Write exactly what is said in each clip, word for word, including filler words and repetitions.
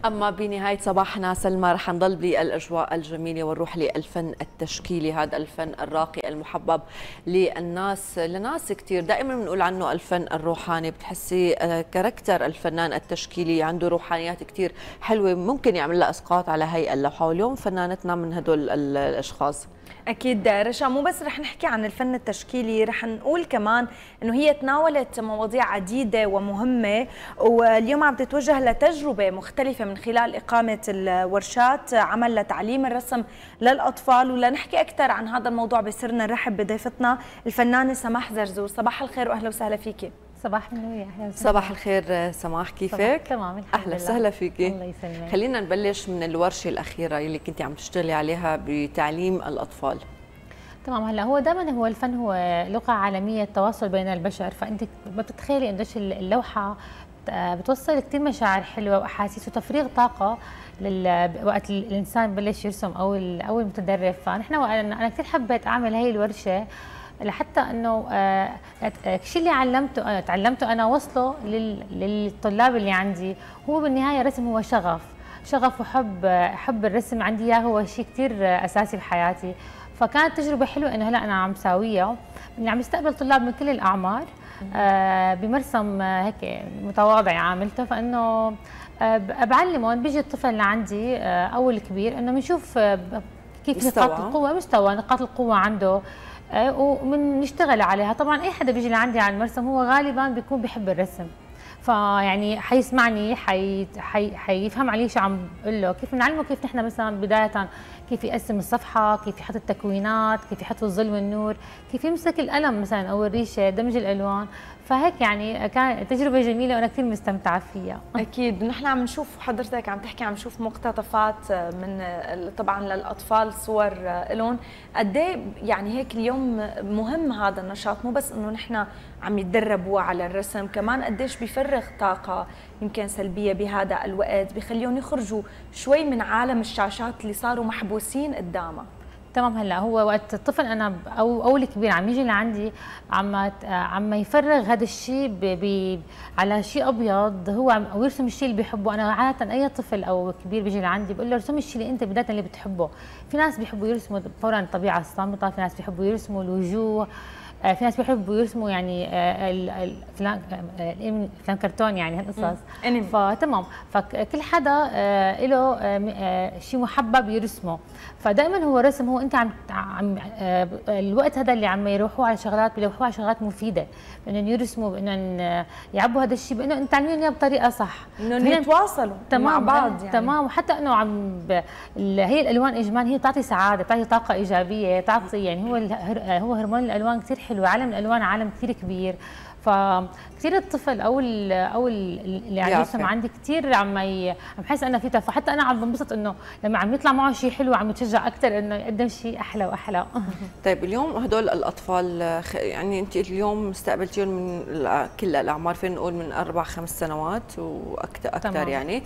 أما بنهاية صباحنا سلمى رح نضل بالأجواء الجميلة ونروح للفن التشكيلي، هذا الفن الراقي المحبب للناس لناس كثير. دائما بنقول عنه الفن الروحاني، بتحسي كاركتر الفنان التشكيلي عنده روحانيات كثير حلوة، ممكن يعمل لها إسقاط على هيئة اللوحة، واليوم فنانتنا من هدول الأشخاص. أكيد رشا، مو بس رح نحكي عن الفن التشكيلي، رح نقول كمان إنه هي تناولت مواضيع عديدة ومهمة، واليوم عم تتوجه لتجربة مختلفة من خلال إقامة الورشات عمل لتعليم الرسم للأطفال. ولنحكي أكثر عن هذا الموضوع بصرنا نرحب بضيفتنا الفنانة سماح زرزور. صباح الخير وأهلا وسهلا فيكي. صباح النور، يا اهلا وسهلا. صباح الخير سماح، كيفك؟ تمام الحمد اهلا وسهلا فيكي. الله يسلمك. خلينا نبلش من الورشه الاخيره اللي كنتي عم تشتغلي عليها بتعليم الاطفال. تمام. هلا هو دائما هو الفن هو لغه عالميه، التواصل بين البشر، فانت ما بتتخيلي قديش اللوحه بتوصل كثير مشاعر حلوه واحاسيس وتفريغ طاقه لل... وقت الانسان ببلش يرسم او او المتدرب. فنحن انا كثير حبيت اعمل هي الورشه لحتى انه الشيء اللي علمته تعلمته انا وصله للطلاب اللي عندي. هو بالنهايه الرسم هو شغف شغف وحب حب الرسم عندي اياه هو شيء كثير اساسي بحياتي. فكانت تجربه حلوه انه هلا انا عم ساويها، اني عم استقبل طلاب من كل الاعمار بمرسم هيك متواضع عاملته، فانه بعلمهم. بيجي الطفل لعندي او الكبير انه بنشوف كيف نقاط القوه مستوى نقاط القوه عنده ومن نشتغل عليها. طبعا اي حدا بيجي لعندي على المرسم هو غالبا بيكون بيحب الرسم، فيعني حيسمعني حي حي حيفهم علي شو عم بقول له. كيف بنعلمه كيف نحن مثلا بدايه كيف يقسم الصفحه، كيف يحط التكوينات، كيف يحط الظل والنور، كيف يمسك القلم مثلا او الريشه، دمج الالوان. فهيك يعني كانت تجربه جميله وانا كثير مستمتعه فيها. اكيد. نحن عم نشوف حضرتك عم تحكي عم نشوف مقتطفات من طبعا للاطفال صور لهم قد ايه يعني هيك اليوم مهم هذا النشاط، مو بس انه نحن عم يتدربوا على الرسم، كمان قديش بيفرغ طاقه يمكن سلبيه بهذا الوقت، بخليهم يخرجوا شوي من عالم الشاشات اللي صاروا محبوسين قدامها. تمام. هلا هو وقت الطفل انا او او الكبير عم يجي لعندي عم عم يفرغ هذا الشيء على شيء ابيض هو عم او يرسم الشيء اللي بيحبه. انا عاده اي طفل او كبير بيجي لعندي بقول له ارسم الشيء اللي انت بدايه اللي بتحبه. في ناس بيحبوا يرسموا فورا الطبيعه الصامته، في ناس بيحبوا يرسموا الوجوه، في ناس بيحبوا يرسموا يعني الافلام افلام كرتون يعني هالقصص. فتمام، فكل حدا له شيء محبب يرسمه. فدائما هو رسم هو انت عم عم الوقت هذا اللي عم يروحوا على شغلات بيروحوا على شغلات مفيده، بانهم يرسموا بانهم يعبوا هذا الشيء، بانه انت تعلميهم اياه بطريقه صح، انهم يتواصلوا مع بعض يعني. تمام. وحتى انه عم هي الالوان اجمال هي بتعطي سعاده، بتعطي طاقه ايجابيه، تعطي يعني هو هو هرمون الالوان كثير حلو. عالم الالوان عالم كثير كبير، فكثير الطفل او ال او ال اللي عم يرسم عندي كثير عم عم حس انا فيه. فحتى انا عم بنبسط انه لما عم يطلع معه شيء حلو عم يتشجع اكثر انه يقدم شيء احلى واحلى. طيب اليوم هدول الاطفال يعني انت اليوم استقبلتيهم من كل الاعمار، فين نقول من اربع خمس سنوات واكثر اكثر يعني،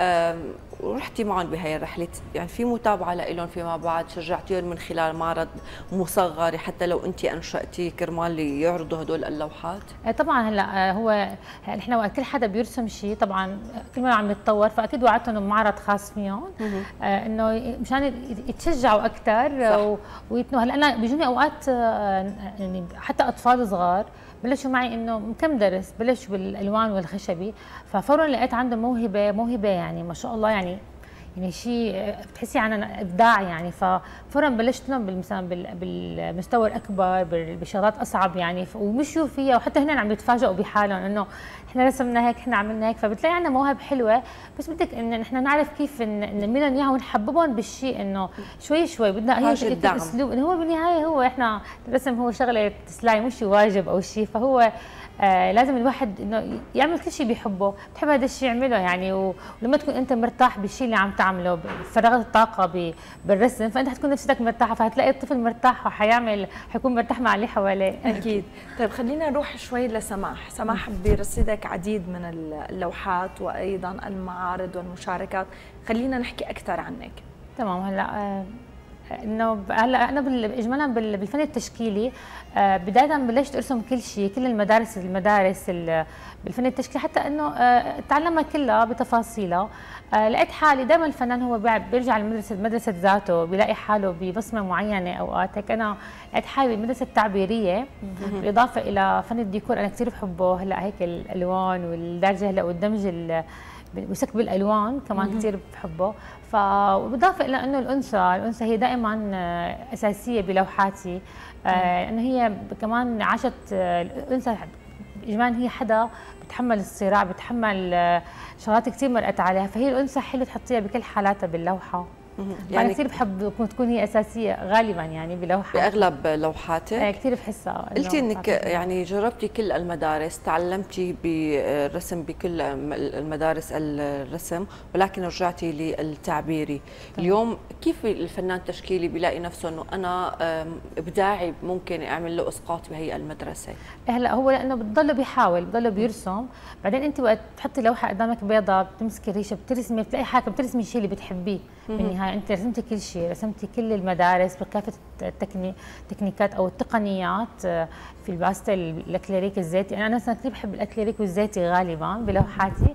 ورحتي معهم بهي الرحله، يعني في متابعه لهم فيما بعد؟ شجعتيهم من خلال معرض مصغر حتى لو انت انشاتي كرمال يعرضوا هدول اللوحات؟ طبعا. هلا هو نحن وقت كل حدا بيرسم شيء طبعا كل ما عم يتطور، فاكيد وعدتهم بمعرض خاص فيهم آه انه مشان يتشجعوا اكثر ويتنوا. هلا انا بيجوني اوقات آه يعني حتى اطفال صغار بلشوا معي انه كم درس بلشوا بالالوان والخشبي، ففورا لقيت عندهم موهبه موهبه يعني ما شاء الله، يعني يعني شيء بتحسي عنها ابداع يعني. ففورا بلشت لهم مثلا بالمستوى الاكبر بشغلات اصعب يعني، ومشوا فيها وحتى هن عم يتفاجئوا بحالهم انه احنا رسمنا هيك احنا عملنا هيك. فبتلاقي عندنا مواهب حلوه، بس بدك ان نحن نعرف كيف ننميهم اياها ونحببهم بالشيء، انه شوي شوي بدنا هي اسلوب. هو بالنهايه هو احنا الرسم هو شغله تسلاي مش واجب او شيء، فهو آه لازم الواحد انه يعمل كل شيء بيحبه، بتحب هذا الشيء يعمله يعني. ولما تكون انت مرتاح بالشيء اللي عم تعمله، فرغت الطاقه بالرسم، فانت حتكون نفسك مرتاحه، فهتلاقي الطفل مرتاح وحيعمل حيكون مرتاح مع اللي حواليه. اكيد. طيب خلينا نروح شوي لسماح. سماح برصيدك عديد من اللوحات وايضا المعارض والمشاركات، خلينا نحكي اكثر عنك. تمام. هلا انه هلا انا اجمالا بالفن التشكيلي بدايه بلشت ارسم كل شيء، كل المدارس المدارس بالفن التشكيلي، حتى انه تعلمها كلها بتفاصيلها. لقيت حالي دائما الفنان هو بيرجع لمدرسه مدرسه ذاته، بيلاقي حاله ببصمه معينه. اوقات هيك انا لقيت حالي بالمدرسه التعبيريه، بالاضافه الى فن الديكور انا كثير بحبه. هلا هيك الالوان والدرجه هلا والدمج وسكب الالوان كمان كثير بحبه. فبالاضافه الى انه الانثى الانثى هي دائما اساسيه بلوحاتي، لانه هي كمان عاشت الانثى اجمالا، هي حدا بتحمل الصراع، بتحمل شغلات كثير مرقت عليها، فهي الانثى حلو تحطيها بكل حالاتها باللوحه. يعني انا كثير بحب تكون هي اساسيه غالبا يعني بلوحاتك، باغلب لوحاتك. ايه كثير بحسها. قلتي انك يعني جربتي كل المدارس، تعلمتي بالرسم بكل المدارس الرسم، ولكن رجعتي للتعبيري. اليوم كيف الفنان التشكيلي بيلاقي نفسه انه انا ابداعي ممكن اعمل له اسقاط بهي المدرسه؟ هلا هو لانه بتضله بيحاول، بتضله بيرسم، بعدين انت وقت تحطي لوحه قدامك بيضاء بتمسكي ريشه بترسمي، بتلاقي حالك بترسمي الشيء اللي بتحبيه بالنهايه. انت رسمتي كل شيء، رسمتي كل المدارس بكافه التكني... التكنيكات او التقنيات في الباستل، الاكليريك الزيتي. انا مثلا كثير بحب الاكليريك والزيتي غالبا بلوحاتي،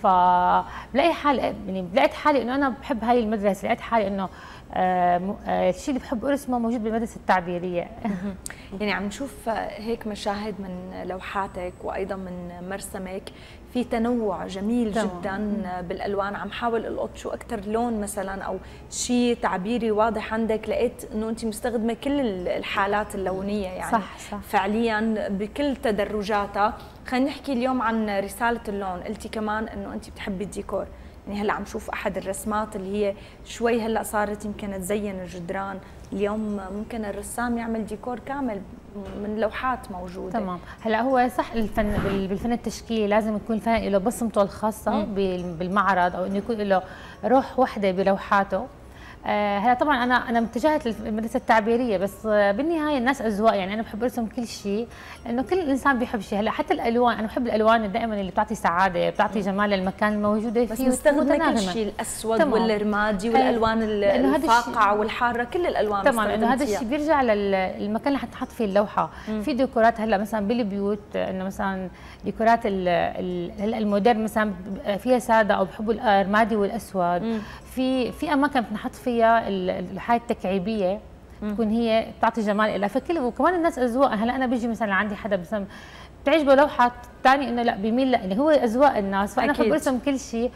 فبلاقي حالي يعني لقيت حالي انه انا بحب هاي المدرسه، لقيت حالي انه آه آه الشيء اللي بحب ارسمه موجود بالمدرسه التعبيريه. يعني عم نشوف هيك مشاهد من لوحاتك وايضا من مرسمك، في تنوع جميل طبعا جدا بالالوان. عم حاول القط شو اكثر لون مثلا او شيء تعبيري واضح عندك، لقيت انه انت مستخدمه كل الحالات اللونيه يعني صح صح. فعليا بكل تدرجاتها. خلينا نحكي اليوم عن رساله اللون. قلتي كمان انه انت بتحبي الديكور، يعني هلا عم شوف احد الرسمات اللي هي شوي هلا صارت يمكن تزين الجدران، اليوم ممكن الرسام يعمل ديكور كامل من لوحات موجوده. تمام. هلا هو صح الفن بالفن التشكيلي لازم يكون الفنان له بصمته الخاصه م. بالمعرض، او انه يكون له روح وحده بلوحاته. آه هلا طبعا انا انا اتجهت للمدرسه التعبيريه، بس آه بالنهايه الناس اذواق، يعني انا بحب ارسم كل شيء لانه كل انسان بيحب شيء. هلا حتى الالوان انا بحب الالوان دائما اللي بتعطي سعاده، بتعطي جمال للمكان الموجوده فيه، بس نستخدم كل شيء، الاسود طبعاً والرمادي والالوان الفاقعه والحاره، كل الالوان طبعا انه هذا الشيء بيرجع للمكان اللي حتحط فيه اللوحه. مم. في ديكورات هلا مثلا بالبيوت، انه مثلا ديكورات هلا المودرن مثلا فيها ساده او بحبوا الرمادي والاسود. مم. في في اماكن بنحط فيها الحاله التكعيبيه تكون هي بتعطي جمال لها، فكل وكمان الناس اذواق. هلا انا بيجي مثلا عندي حدا مثلا بتعجبه لوحه ثاني انه لا بيميل لا، اللي هو اذواق الناس، فانا بحب ارسم كل شيء،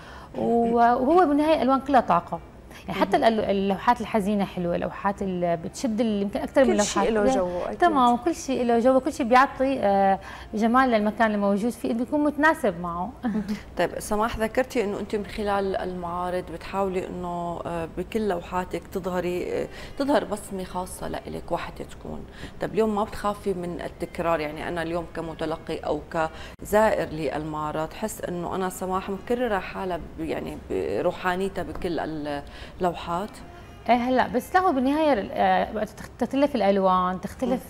وهو بالنهايه الالوان كلها طاقه. يعني حتى اللوحات الحزينه حلوه، اللوحات اللي بتشد اللي يمكن اكثر من لوحات، كل شيء له جو. تمام، كل شيء له جو، كل شيء بيعطي جمال للمكان الموجود فيه، بيكون متناسب معه. طيب سماح، ذكرتي انه انت من خلال المعارض بتحاولي انه بكل لوحاتك تظهري تظهر بصمه خاصه لإلك وحده تكون. طيب اليوم ما بتخافي من التكرار؟ يعني انا اليوم كمتلقي او كزائر للمعرض حس انه انا سماح مكرره حالها يعني بروحانيتها بكل لوحات؟ ايه هلا بس لا، هو بالنهايه تختلف الالوان، تختلف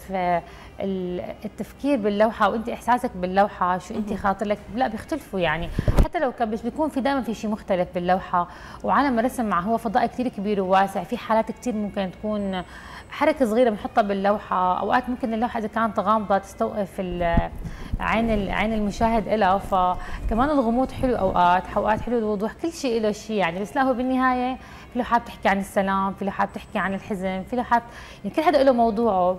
التفكير باللوحه وانت احساسك باللوحه، شو انت خاطر لك، لا بيختلفوا يعني. حتى لو كان بس بيكون في دائما في شيء مختلف باللوحه، وعالم الرسم مع هو فضاء كثير كبير وواسع، في حالات كثير ممكن تكون حركه صغيره بنحطها باللوحه، اوقات ممكن اللوحه اذا كانت غامضه تستوقف عين عين المشاهد لها، فكمان الغموض حلو اوقات، اوقات حلو الوضوح، كل شيء له شيء يعني. بس لا، هو بالنهايه في لوحات بتحكي عن السلام، في لوحات بتحكي عن الحزن، في لوحات يعني كل حدا له موضوعه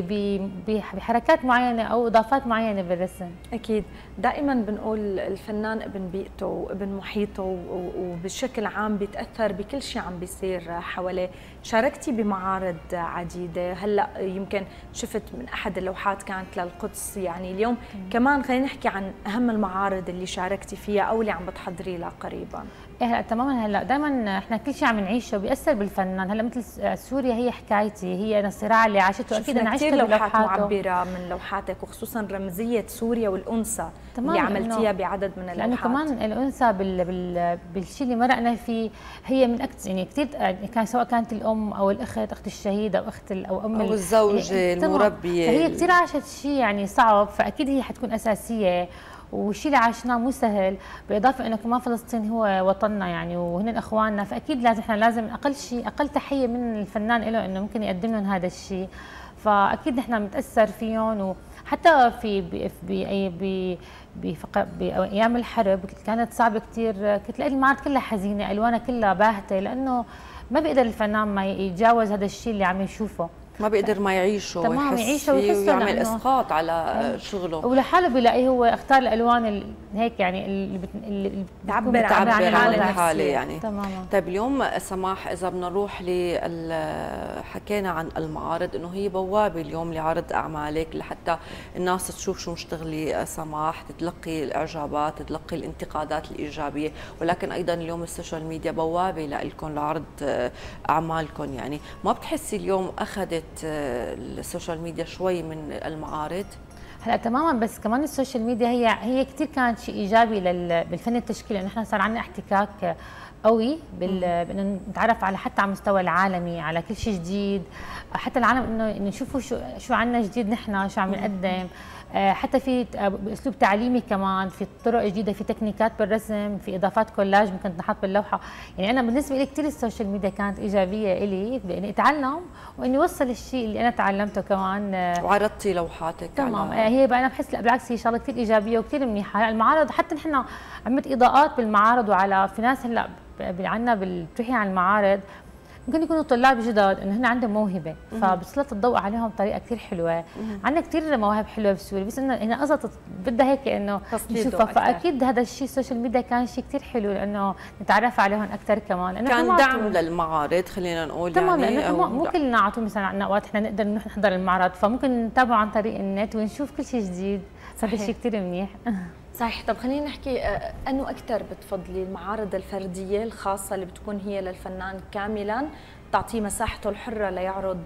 بحركات معينه او اضافات معينه بالرسم. اكيد دائما بنقول الفنان ابن بيئته وابن محيطه، وبشكل عام بيتاثر بكل شيء عم بيصير حواليه. شاركتي بمعارض عديده، هلا يمكن شفت من احد اللوحات كانت للقدس، يعني اليوم مم. كمان خلينا نحكي عن اهم المعارض اللي شاركتي فيها او اللي عم بتحضري لها قريبا. ايه هلا تماما. هلا دائما احنا كل شيء عم نعيشه بياثر بالفنان. هلا مثل سوريا هي حكايتي، هي الصراع اللي عاشته، اكيد انا عشت لوحات معبره من لوحاتك، وخصوصا رمزيه سوريا والانثى اللي عملتيها بعدد من اللوحات. لانه كمان الانثى بال بال بالشيء اللي مرقنا فيه هي من اكثر يعني كثير، كان سواء كانت الام او الاخت، اخت الشهيد او اخت او ام او الزوجه يعني المربيه، فهي كثير عاشت شيء يعني صعب، فاكيد هي حتكون اساسيه. والشيء اللي عاشناه مو سهل، بالاضافه انه كمان فلسطين هو وطننا يعني وهن اخواننا، فاكيد لازم احنا لازم اقل شيء اقل تحيه من الفنان له انه ممكن يقدم لهم هذا الشيء. فاكيد نحن بنتاثر فيهم، وحتى في ب بايام الحرب كانت صعبه كثير، كنت تلاقي المعارض كلها حزينه، الوانها كلها باهته، لانه ما بيقدر الفنان ما يتجاوز هذا الشيء اللي عم يشوفه، ما بيقدر ما يعيشه ويحس فيه ويعمل اسقاط على شغله، ولحاله بيلاقيه هو اختار الالوان هيك يعني اللي بت... اللي بتعبر عن الحاله الحاله يعني. تماما. طيب اليوم سماح اذا بدنا نروح ل حكينا عن المعارض انه هي بوابه اليوم لعرض اعمالك لحتى الناس تشوف شو مشتغلي سماح، تتلقي الاعجابات، تتلقي الانتقادات الايجابيه، ولكن ايضا اليوم السوشيال ميديا بوابه لكم لعرض اعمالكم. يعني ما بتحسي اليوم اخذت السوشيال ميديا شوي من المعارض؟ هلا تماما، بس كمان السوشيال ميديا هي هي كثير كانت شيء ايجابي بالفن التشكيلي، لانه احنا صار عندنا احتكاك قوي بان نتعرف على حتى على المستوى العالمي على كل شيء جديد، حتى العالم انه انه يشوفوا شو شو عندنا جديد، نحن شو عم نقدم، حتى في باسلوب تعليمي كمان، في طرق جديده، في تكنيكات بالرسم، في اضافات كولاج ممكن تنحط باللوحه. يعني انا بالنسبه لي كثير السوشيال ميديا كانت ايجابيه لي باني اتعلم واني اوصل الشيء اللي انا تعلمته كمان. وعرضتي لوحاتك تمام على... هي بقى انا بحس لا بالعكس هي شغله كثير ايجابيه وكثير منيحه. المعارض حتى نحن عملت اضاءات بالمعارض، وعلى في ناس هلا عندنا بتروحي على المعارض ممكن يكونوا طلاب جداد انه هن عندهم موهبه، فبتسلط الضوء عليهم بطريقه كثير حلوه. عندنا كثير مواهب حلوه بسوريا، بس انه هنا قصد بدها هيك انه نشوفها، فاكيد هذا الشيء السوشيال ميديا كان شيء كثير حلو لانه نتعرف عليهم اكثر كمان، لانه كان دعم للمعارض خلينا نقول. تمام، يعني لانه مو كلنا على طول مثلا عندنا اوقات احنا نقدر نروح نحضر المعرض، فممكن نتابعه عن طريق النت ونشوف كل شيء جديد، فهذا شيء كثير منيح. صحيح. طب خلينا نحكي انه اكثر بتفضلي المعارض الفرديه الخاصه اللي بتكون هي للفنان كاملا تعطيه مساحته الحره ليعرض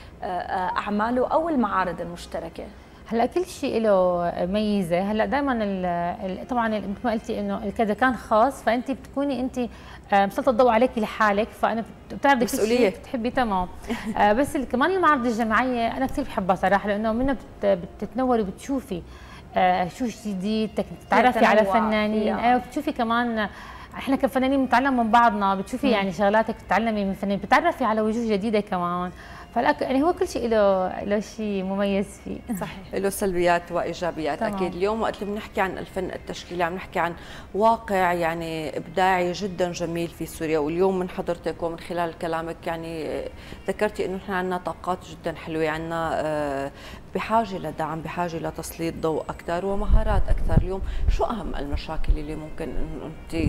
اعماله، او المعارض المشتركه؟ هلا كل شيء له ميزه. هلا دائما طبعا مثل ما قلتي انه كذا كان خاص، فانت بتكوني انت مسلطه الضوء عليكي لحالك، فانا بتعرضي كل شيء بتحبي. تمام. بس كمان المعارض الجماعيه انا كثير بحبها صراحه، لانه منها بتتنوري وبتشوفي شو جديد، تتعرفي على فنانين، ايوه بتشوفي كمان احنا كفنانين بنتعلم من بعضنا، بتشوفي يعني شغلاتك بتتعلمي من فنانين، بتتعرفي على وجوه جديده كمان، فلا يعني هو كل شيء له له شيء مميز فيه. صحيح، له سلبيات وايجابيات. طبعا. اكيد اليوم وقت اللي بنحكي عن الفن التشكيلي عم نحكي عن واقع يعني ابداعي جدا جميل في سوريا، واليوم من حضرتك ومن خلال كلامك يعني ذكرتي انه احنا عندنا طاقات جدا حلوه، عندنا بحاجه لدعم، بحاجه لتسليط ضوء اكثر ومهارات اكثر. اليوم شو اهم المشاكل اللي ممكن انه انت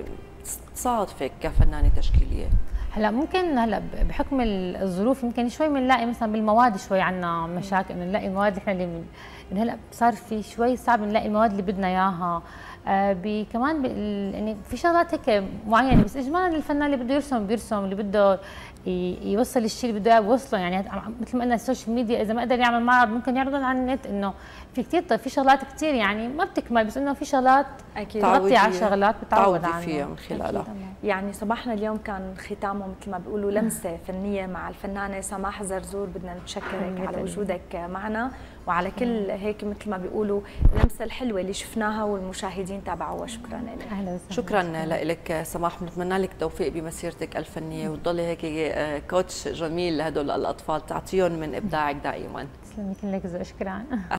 تصادفك كفنانه تشكيليه؟ هلا ممكن هلا بحكم الظروف يمكن شوي بنلاقي مثلا بالمواد شوي عندنا مشاكل، انه نلاقي المواد احنا اللي من هلا صار في شوي صعب نلاقي المواد اللي بدنا اياها. آه كمان يعني في شغلات هيك معينه، بس اجمالا الفنان اللي بده يرسم بيرسم، اللي بده يوصل الشيء اللي بده اياه بوصله. يعني مثل ما قلنا السوشيال ميديا اذا ما قدر يعمل معرض ممكن يعرض على النت، انه في كثير طيب في شغلات كثير يعني ما بتكمل، بس انه في شغلات اكيد تغطي على شغلات بتعود عنها فيها من خلالها. يعني صباحنا اليوم كان ختامه مثل ما بيقولوا لمسه فنيه مع الفنانه سماح زرزور. بدنا نتشكرك على وجودك معنا وعلى كل هيك مثل ما بيقولوا اللمسه الحلوه اللي شفناها والمشاهدين تابعوها. شكرا لك. اهلا وسهلا. شكرا لك سماح، بنتمنى لك التوفيق بمسيرتك الفنيه وتضلي هيك كوتش جميل لهدول الاطفال، تعطيهم من ابداعك دائما. تسلمي كلك، شكرا.